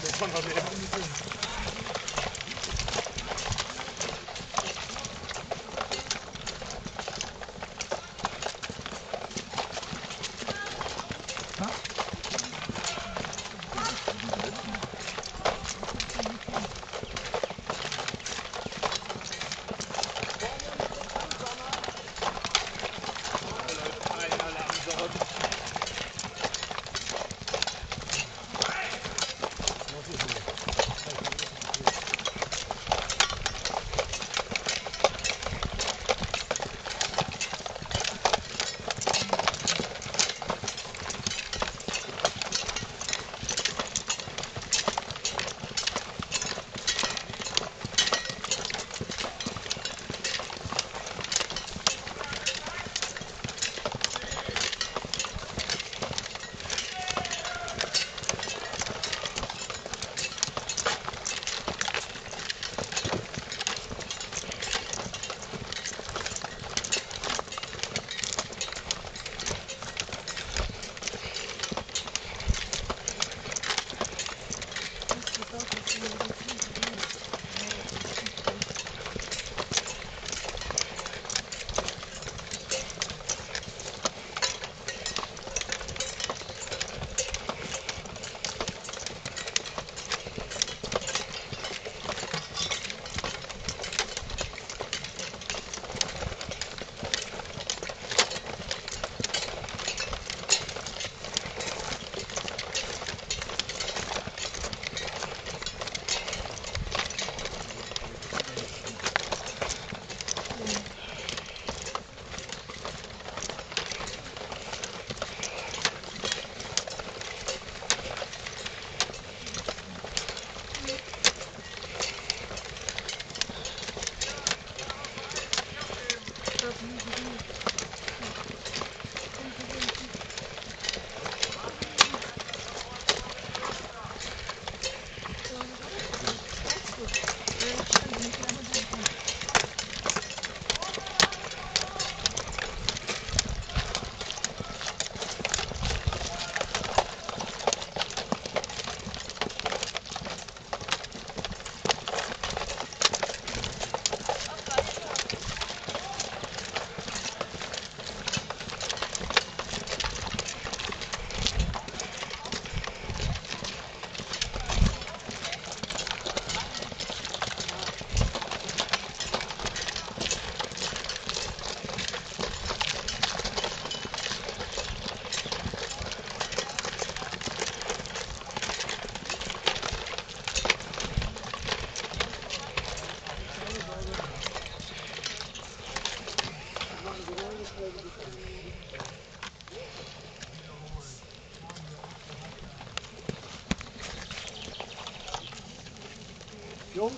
Jungs,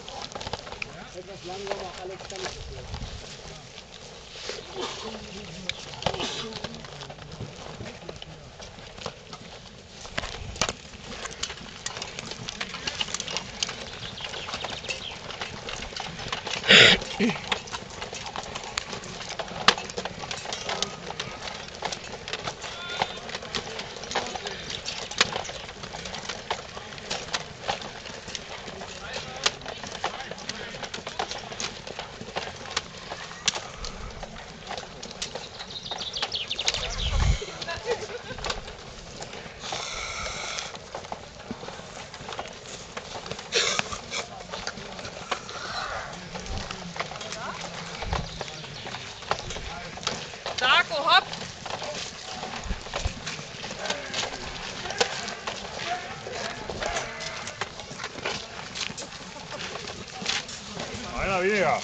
etwas langsamer, Alex kann ich das nicht. Hopp! Einer weniger.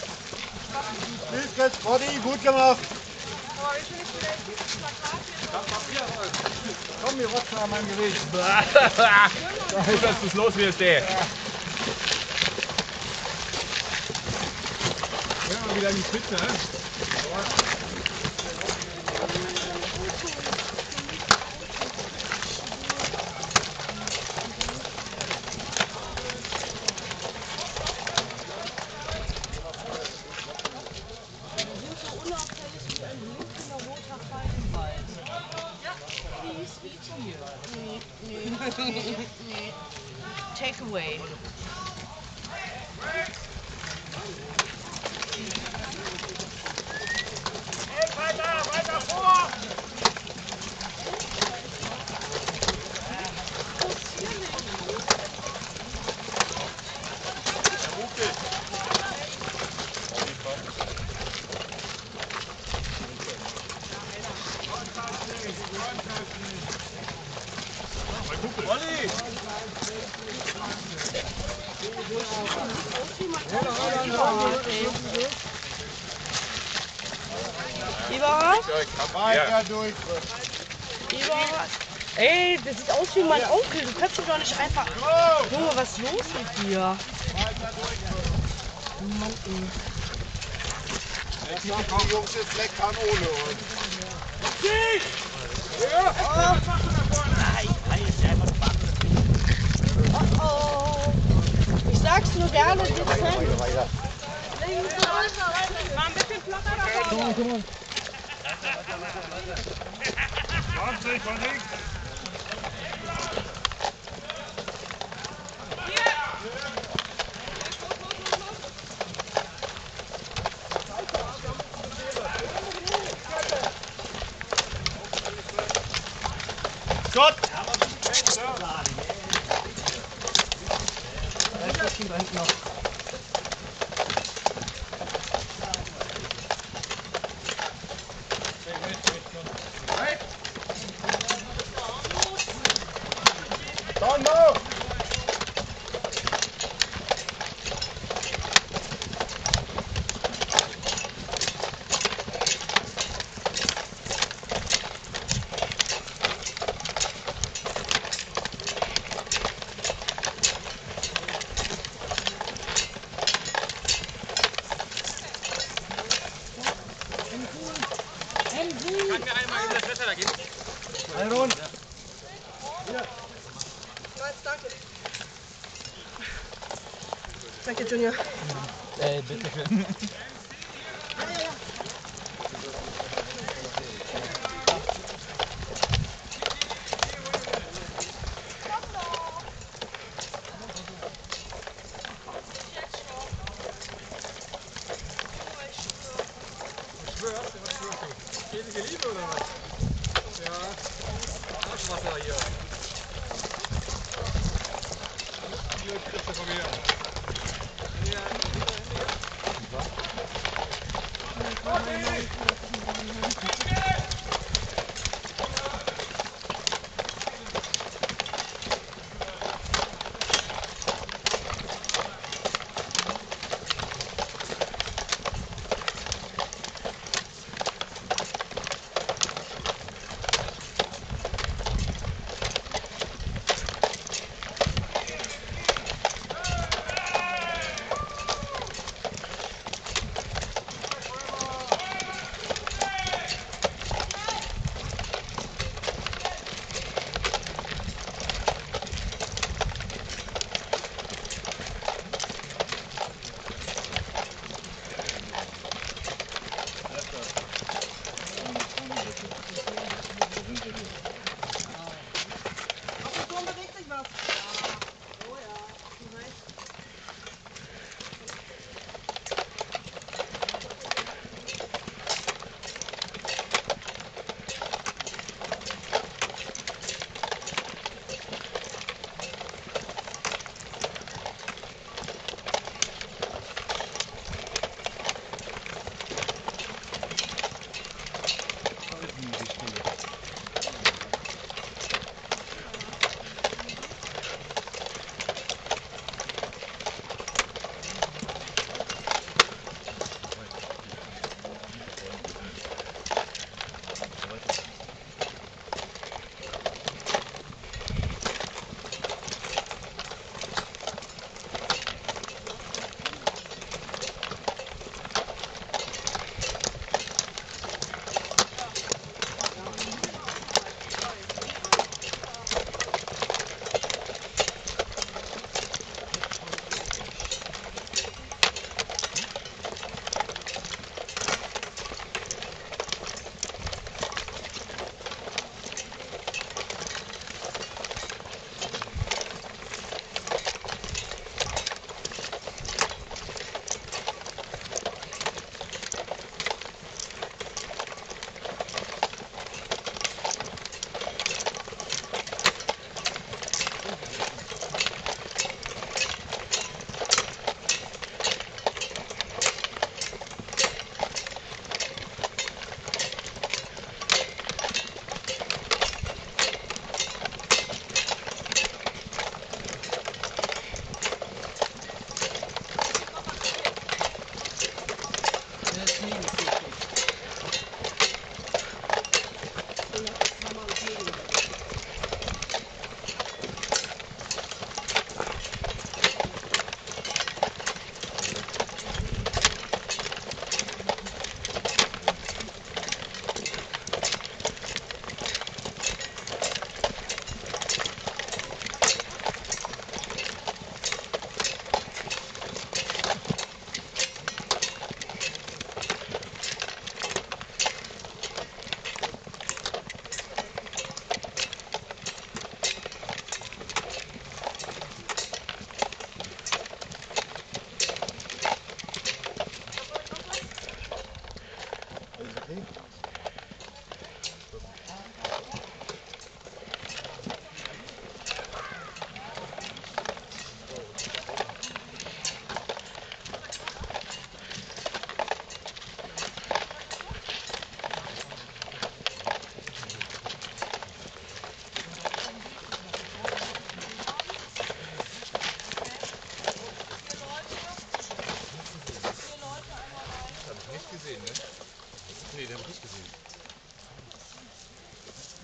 Bis jetzt, Roddy, gut gemacht. Aber wie viel ist denn dieses Plakat hier? Komm, wir rotzen an meinem Gewicht. Gut, dass du es los wirst, ey. Ja, mal wieder in die Spitze, ne? Nee. takeaway. Weiter vor! Olli! Überhaupt? Weiter durch. Überhaupt? Ey, das sieht aus wie mein Onkel. Du kannst doch nicht einfach... Junge, was ist los mit dir? Mann, ey. Jetzt machen die Jungs jetzt Fleck Kanone. Oh. Ich sag's nur gerne, dezent. Mal ein bisschen flotter da vorne. Von links. Gott! Dann noch! Kann mir einmal in das Wetter da geben? Ein Rund. Danke. Danke, Junior. Bitte schön. Ewige Liebe oder was? Ja. Arschwasser hier. Hier kriegst du von mir.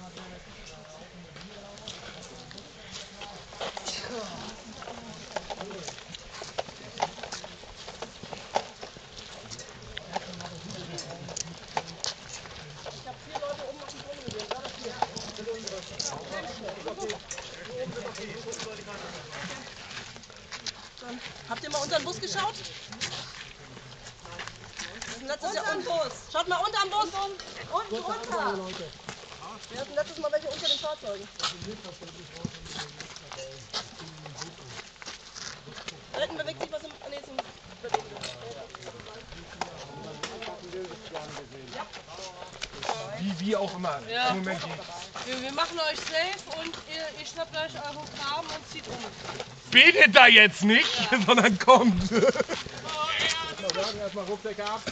Habt ihr mal unter den Bus geschaut? Letztes Jahr unten. Schaut mal unter dem Bus. Unten runter. Wir hatten letztes Mal welche unter den Fahrzeugen. Da hinten bewegt sich was im... Nee, zum Bewegen. Wie auch immer. Ja. Im Moment Wir machen euch safe und ihr schnappt euch euren Kram und zieht um. betet da jetzt nicht, sondern kommt. Mal sagen, erstmal Rucksäcke ab.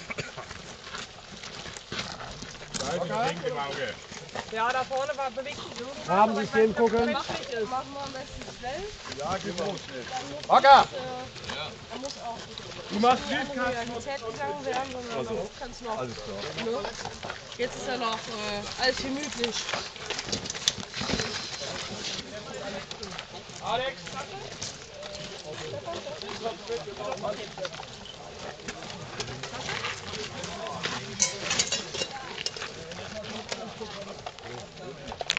Ja, da vorne war bewegt sich irgendwas. Haben Sie Film gucken? Machen wir am besten schnell. Ja, geht los. Hocker! Da muss auch Du machst nicht an die Realität gegangen werden, sondern man kann es noch. Alles klar. Ne? Jetzt ist ja noch alles gemütlich. Alex!